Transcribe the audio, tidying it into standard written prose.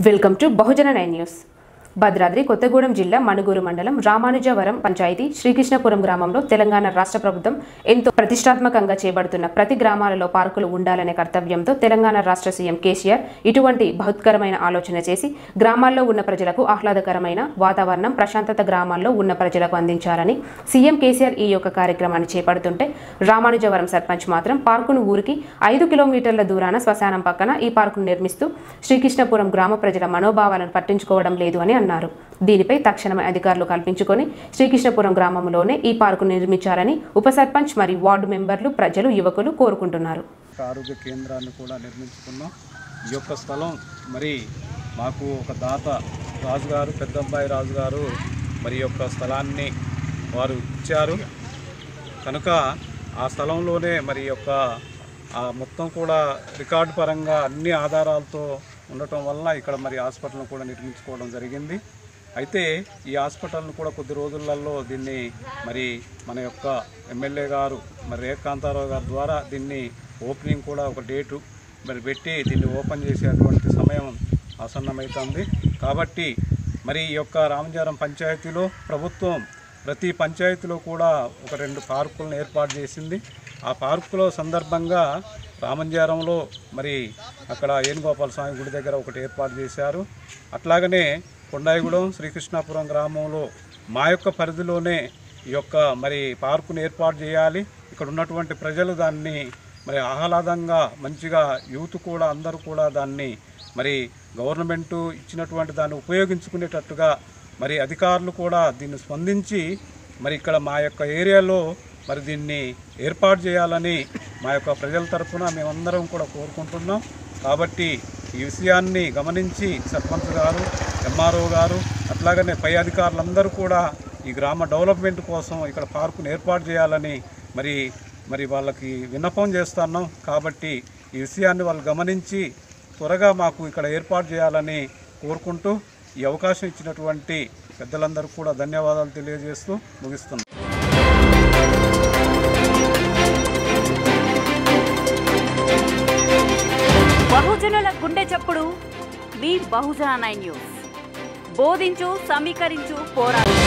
Welcome to Bahujan 9 news. Bhadradri Kothagudem జిల్లా మణుగూరు మండలం రామానుజవరం పంచాయతీ శ్రీకృష్ణపురం గ్రామంలో తెలంగాణ రాష్ట్ర ప్రభుత్వం ఎంతో ప్రతిష్టాత్మకంగా చేపడుతున్న ప్రతి గ్రామాలలో పార్కులు ఉండాలనే కర్తవ్యంతో తెలంగాణ రాష్ట్ర సీఎం కేసీఆర్ ఇటువంటి బృహత్కరమైన ఆలోచన చేసి గ్రామాల్లో ఉన్న ప్రజలకు ఆహ్లాదకరమైన వాతావరణం, ప్రశాంతత గ్రామాల్లో ఉన్న ప్రజలకు అందించాలని సీఎం కేసీఆర్ ఈ యొక్క కార్యక్రమాన్ని చేపడుతుంటే రామానుజవరం సర్పంచ్ మాత్రం పార్కును ఊరికి 5 కిలోమీటర్ల దూరాన శ్మశానం పక్కన ఈ పార్కును నిర్మిస్తూ శ్రీకృష్ణపురం గ్రామ ప్రజల మనోభావాలను పట్టించుకోవడం లేదు అని అన్నారు. దీనిపై తక్షణమే అధికారులు కల్పించుకొని శ్రీకృష్ణపురం గ్రామంలోనే ఈ పార్కు నిర్మించాలని ఉప సర్పంచ్ మరియు వార్డు మెంబర్లు, ప్రజలు, యువకులు కోరుకుంటున్నారు. ఆరోగ్య కేంద్రాన్ని కూడా నిర్మించుకున్నాం. ఈ యొక్క స్థలం మరి మాకు ఒక దాత రాజుగారు, పెద్దబ్బాయి రాజుగారు మరి యొక్క స్థలాన్ని వారు ఇచ్చారు కనుక ఆ స్థలంలోనే మరి యొక్క మొత్తం కూడా రికార్డు పరంగా అన్ని ఆధారాలతో ఉండటం వల్ల ఇక్కడ మరి హాస్పిటల్ను కూడా నిర్మించుకోవడం జరిగింది. అయితే ఈ హాస్పిటల్ను కూడా కొద్ది రోజులలో దీన్ని మరి మన యొక్క ఎమ్మెల్యే గారు మరి రేఖాంతారావు గారి ద్వారా దీన్ని ఓపెనింగ్ కూడా ఒక డేటు మరి పెట్టి దీన్ని ఓపెన్ చేసేటువంటి సమయం ఆసన్నమవుతుంది. కాబట్టి మరి ఈ యొక్క రామజవరం పంచాయతీలో ప్రభుత్వం ప్రతి పంచాయతీలో కూడా ఒక 2 పార్కులను ఏర్పాటు చేసింది. ఆ పార్కులో సందర్భంగా రామంజవరంలో మరి అక్కడ ఏనుగోపాల స్వామి గుడి దగ్గర ఒకటి ఏర్పాటు చేశారు. అట్లాగనే కొండాయిగూడెం, శ్రీకృష్ణాపురం గ్రామంలో మా యొక్క పరిధిలోనే ఈ యొక్క మరి పార్కును ఏర్పాటు చేయాలి. ఇక్కడ ఉన్నటువంటి ప్రజలు దాన్ని మరి ఆహ్లాదంగా మంచిగా యూత్ కూడా అందరూ కూడా దాన్ని మరి గవర్నమెంటు ఇచ్చినటువంటి దాన్ని ఉపయోగించుకునేటట్టుగా మరి అధికారులు కూడా దీన్ని స్పందించి మరి ఇక్కడ మా యొక్క ఏరియాలో మరి దీన్ని ఏర్పాటు చేయాలని మా యొక్క ప్రజల తరఫున మేమందరం కూడా కోరుకుంటున్నాం. కాబట్టి ఈ విషయాన్ని గమనించి సర్పంచ్ గారు, ఎంఆర్ఓ గారు అట్లాగనే పై అధికారులందరూ కూడా ఈ గ్రామ డెవలప్మెంట్ కోసం ఇక్కడ పార్కును ఏర్పాటు చేయాలని మరి వాళ్ళకి విన్నపం చేస్తున్నాం. కాబట్టి ఈ విషయాన్ని వాళ్ళు గమనించి త్వరగా మాకు ఇక్కడ ఏర్పాటు చేయాలని కోరుకుంటూ ఈ అవకాశం ఇచ్చినటువంటి పెద్దలందరూ కూడా ధన్యవాదాలు తెలియజేస్తూ ముగిస్తున్నాం. బహుజనుల గుండె చప్పుడు మీ బహుజన 9 న్యూస్. బోధించు, సమీకరించు, పోరాడు.